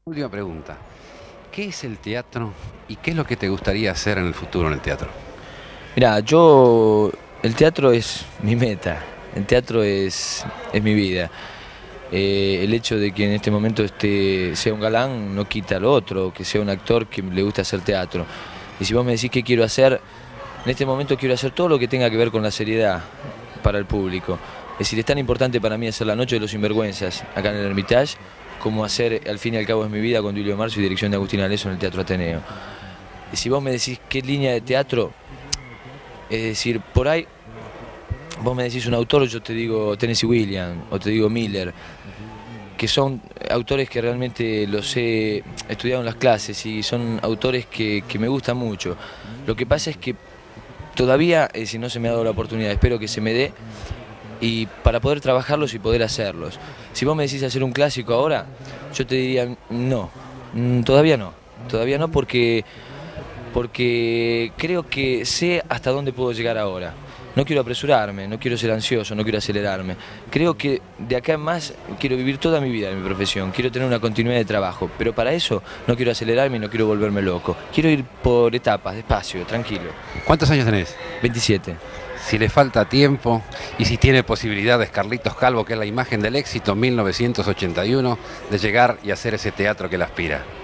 Última pregunta. ¿Qué es el teatro y qué es lo que te gustaría hacer en el futuro en el teatro? Mira, el teatro es mi meta, el teatro es mi vida. El hecho de que en este momento sea un galán no quita lo otro, que sea un actor que le gusta hacer teatro. Y si vos me decís qué quiero hacer, en este momento quiero hacer todo lo que tenga que ver con la seriedad para el público. Es decir, es tan importante para mí hacer La Noche de los Sinvergüenzas acá en el Hermitage, como hacer Al fin y al cabo es mi vida con Duilio Marzo y dirección de Agustín Aleso en el Teatro Ateneo. Y si vos me decís qué línea de teatro, es decir, por ahí vos me decís un autor, yo te digo Tennessee Williams o te digo Miller, que son autores que realmente los he estudiado en las clases y son autores que me gustan mucho. Lo que pasa es que todavía, si no se me ha dado la oportunidad, espero que se me dé y para poder trabajarlos y poder hacerlos. Si vos me decís hacer un clásico ahora, yo te diría no, todavía no porque creo que sé hasta dónde puedo llegar ahora. No quiero apresurarme, no quiero ser ansioso, no quiero acelerarme. Creo que de acá en más quiero vivir toda mi vida en mi profesión, quiero tener una continuidad de trabajo, pero para eso no quiero acelerarme y no quiero volverme loco. Quiero ir por etapas, despacio, tranquilo. ¿Cuántos años tenés? 27. Si le falta tiempo y si tiene posibilidades Carlitos Calvo, que es la imagen del éxito 1981, de llegar y hacer ese teatro que él aspira.